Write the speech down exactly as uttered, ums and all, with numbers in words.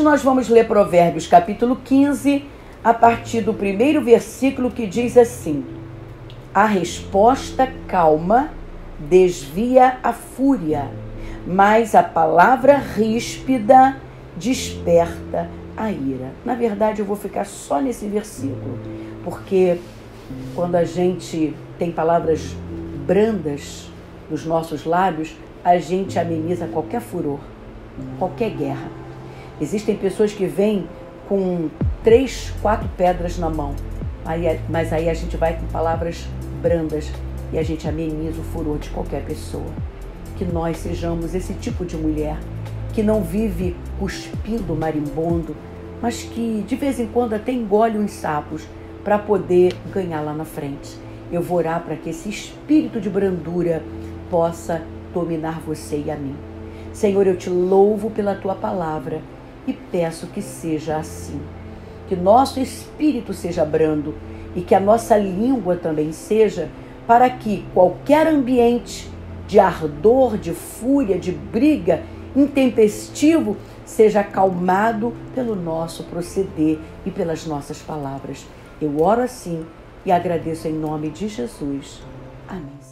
nós vamos ler Provérbios capítulo quinze, a partir do primeiro versículo, que diz assim: a resposta calma desvia a fúria, mas a palavra ríspida desperta a ira. Na verdade, eu vou ficar só nesse versículo, porque quando a gente tem palavras brandas nos nossos lábios, a gente ameniza qualquer furor, qualquer guerra. Existem pessoas que vêm com três, quatro pedras na mão, aí, mas aí a gente vai com palavras brandas e a gente ameniza o furor de qualquer pessoa. Que nós sejamos esse tipo de mulher que não vive cuspindo marimbondo, mas que de vez em quando até engole uns sapos para poder ganhar lá na frente. Eu vou orar para que esse espírito de brandura possa dominar você e a mim. Senhor, eu te louvo pela tua palavra e peço que seja assim. Que nosso espírito seja brando e que a nossa língua também seja, para que qualquer ambiente de ardor, de fúria, de briga, intempestivo, seja acalmado pelo nosso proceder e pelas nossas palavras. Eu oro assim e agradeço em nome de Jesus. Amém.